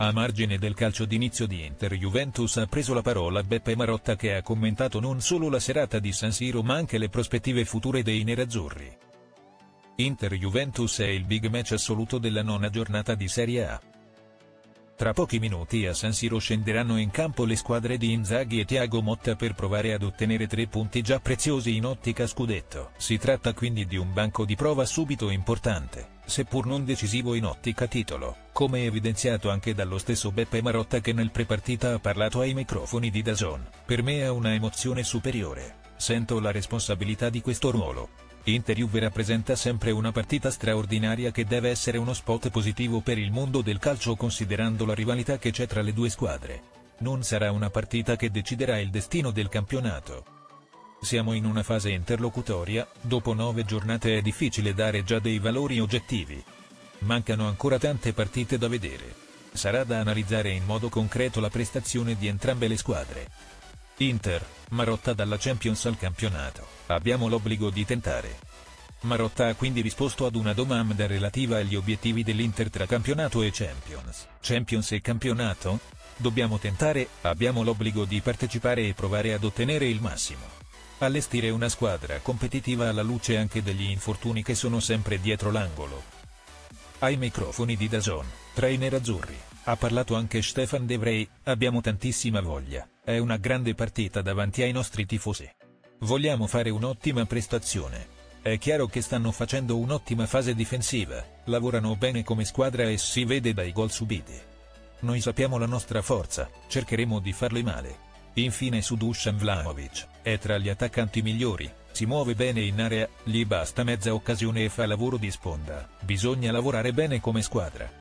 A margine del calcio d'inizio di Inter-Juventus ha preso la parola Beppe Marotta, che ha commentato non solo la serata di San Siro ma anche le prospettive future dei nerazzurri. Inter-Juventus è il big match assoluto della nona giornata di Serie A. Tra pochi minuti a San Siro scenderanno in campo le squadre di Inzaghi e Thiago Motta per provare ad ottenere 3 punti già preziosi in ottica scudetto. Si tratta quindi di un banco di prova subito importante, seppur non decisivo in ottica titolo, come evidenziato anche dallo stesso Beppe Marotta, che nel prepartita ha parlato ai microfoni di DAZN. Per me ha una emozione superiore, sento la responsabilità di questo ruolo. Inter-Juve rappresenta sempre una partita straordinaria che deve essere uno spot positivo per il mondo del calcio, considerando la rivalità che c'è tra le due squadre. Non sarà una partita che deciderà il destino del campionato. Siamo in una fase interlocutoria, dopo 9 giornate è difficile dare già dei valori oggettivi. Mancano ancora tante partite da vedere. Sarà da analizzare in modo concreto la prestazione di entrambe le squadre. Inter, Marotta: dalla Champions al campionato, abbiamo l'obbligo di tentare. Marotta ha quindi risposto ad una domanda relativa agli obiettivi dell'Inter tra campionato e Champions. Champions e campionato? Dobbiamo tentare, abbiamo l'obbligo di partecipare e provare ad ottenere il massimo. Allestire una squadra competitiva alla luce anche degli infortuni che sono sempre dietro l'angolo. Ai microfoni di DAZN, tra i nerazzurri, ha parlato anche Stefan De Vrij: abbiamo tantissima voglia, è una grande partita davanti ai nostri tifosi. Vogliamo fare un'ottima prestazione. È chiaro che stanno facendo un'ottima fase difensiva, lavorano bene come squadra e si vede dai gol subiti. Noi sappiamo la nostra forza, cercheremo di farle male. Infine su Dusan Vlahovic, è tra gli attaccanti migliori, si muove bene in area, gli basta mezza occasione e fa lavoro di sponda. Bisogna lavorare bene come squadra.